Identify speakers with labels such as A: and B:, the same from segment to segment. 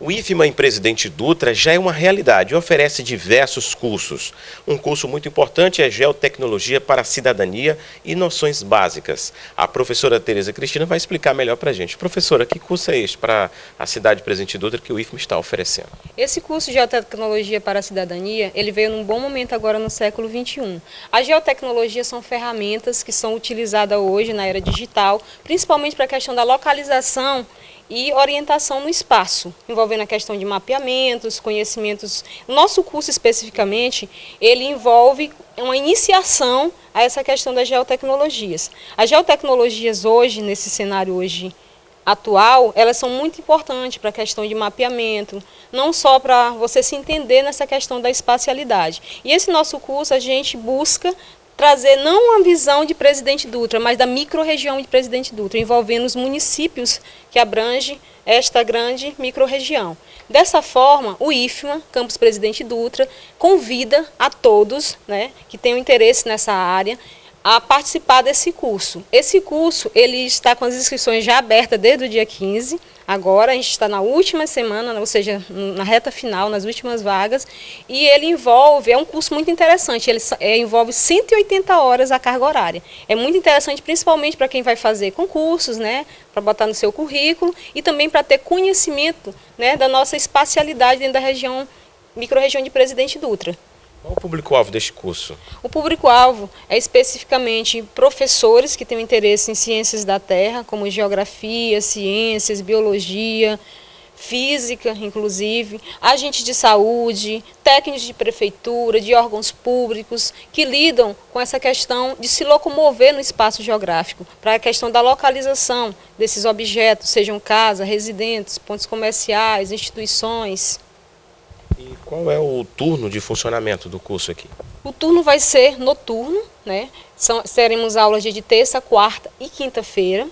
A: O IFMA em Presidente Dutra já é uma realidade e oferece diversos cursos. Um curso muito importante é Geotecnologia para a Cidadania e Noções Básicas. A professora Tereza Cristina vai explicar melhor para a gente. Professora, que curso é este para a cidade de Presidente Dutra que o IFMA está oferecendo?
B: Esse curso de Geotecnologia para a Cidadania, ele veio num bom momento agora no século XXI. A geotecnologia são ferramentas que são utilizadas hoje na era digital, principalmente para a questão da localização e orientação no espaço, envolvendo a questão de mapeamentos, conhecimentos. O nosso curso especificamente, ele envolve uma iniciação a essa questão das geotecnologias. As geotecnologias hoje, nesse cenário hoje atual, elas são muito importantes para a questão de mapeamento, não só para você se entender nessa questão da espacialidade. E esse nosso curso a gente busca trazer não uma visão de Presidente Dutra, mas da microrregião de Presidente Dutra, envolvendo os municípios que abrangem esta grande microrregião. Dessa forma, o IFMA, Campus Presidente Dutra, convida a todos, que tenham interesse nessa área, a participar desse curso. Esse curso ele está com as inscrições já abertas desde o dia 15, agora a gente está na última semana, ou seja, na reta final, nas últimas vagas, e ele envolve, é um curso muito interessante, ele envolve 180 horas a carga horária. É muito interessante principalmente para quem vai fazer concursos, para botar no seu currículo, e também para ter conhecimento da nossa espacialidade dentro da microrregião de Presidente Dutra.
A: Qual o público-alvo deste curso?
B: O público-alvo é especificamente professores que têm interesse em ciências da terra, como geografia, ciências, biologia, física, inclusive, agentes de saúde, técnicos de prefeitura, de órgãos públicos, que lidam com essa questão de se locomover no espaço geográfico, para a questão da localização desses objetos, sejam casas, residentes, pontos comerciais, instituições.
A: E qual é o turno de funcionamento do curso aqui?
B: O turno vai ser noturno, teremos aulas de terça, quarta e quinta-feira.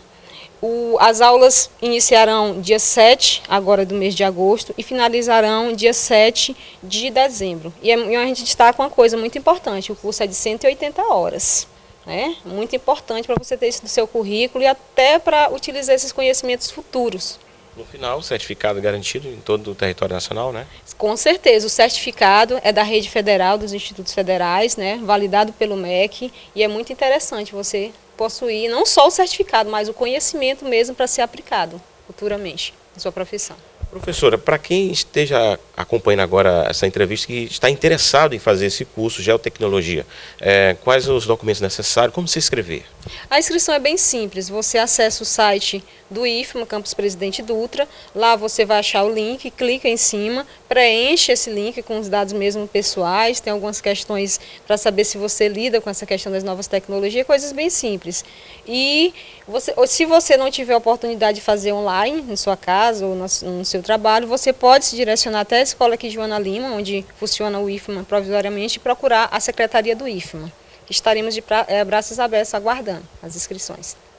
B: As aulas iniciarão dia 7, agora do mês de agosto, e finalizarão dia 7 de dezembro. E a gente destaca uma coisa muito importante, o curso é de 180 horas. Muito importante para você ter isso no seu currículo e até para utilizar esses conhecimentos futuros.
A: No final, o certificado garantido em todo o território nacional,
B: Com certeza, o certificado é da rede federal, dos institutos federais, validado pelo MEC, e é muito interessante você possuir não só o certificado, mas o conhecimento mesmo para ser aplicado futuramente na sua profissão.
A: Professora, para quem esteja acompanhando agora essa entrevista que está interessado em fazer esse curso Geotecnologia, quais os documentos necessários, como se inscrever?
B: A inscrição é bem simples, você acessa o site do IFMA, Campus Presidente Dutra, lá você vai achar o link, clica em cima, preenche esse link com os dados mesmo pessoais, tem algumas questões para saber se você lida com essa questão das novas tecnologias, coisas bem simples. E se você não tiver a oportunidade de fazer online, em sua casa ou no seu trabalho, você pode se direcionar até a escola aqui de Joana Lima, onde funciona o IFMA provisoriamente, e procurar a secretaria do IFMA. Estaremos de braços abertos aguardando as inscrições.